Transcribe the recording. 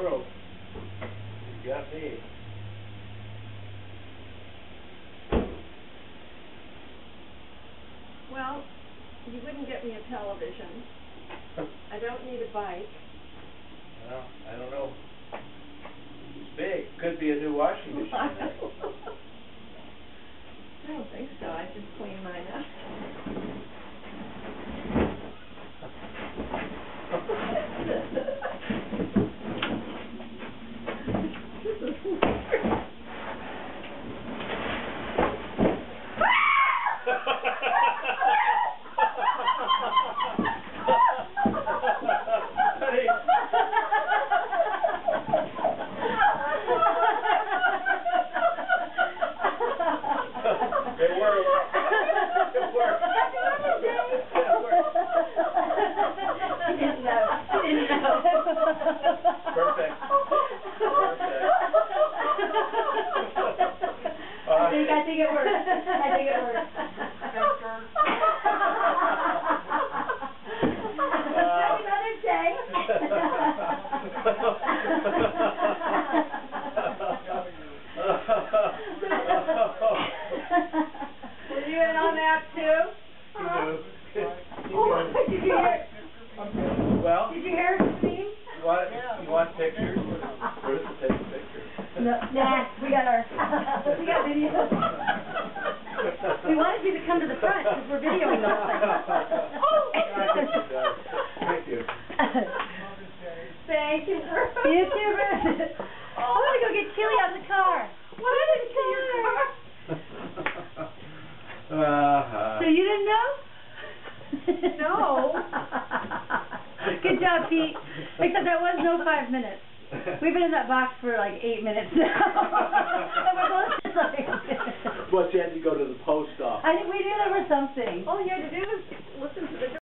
world. You got me. Well, you wouldn't get me a television. I don't need a bike. Well, I don't know. It's big. Could be a new washing machine. I don't think so. I just cleaned mine up. It worked. It worked. She didn't know. She didn't know. Perfect. I think it worked. I think it worked. Happy Mother's Day. Were you in on that too? Oh, did you hear? Well, Did you hear it, Steve? you want pictures? Bruce will take a picture. No, nah, we got video. We wanted you to come to the front because we're videoing the whole thing. Thank you. Thank you, Bruce. You too, Bruce. I want to go get chili out of the car. What did it your car? So you didn't know? No. Good job, Pete. Except that was no 5 minutes. We've been in that box for like 8 minutes now. And we're both just like... Well, you had to go to the post office. I think we knew there was something. All you had to do was listen to the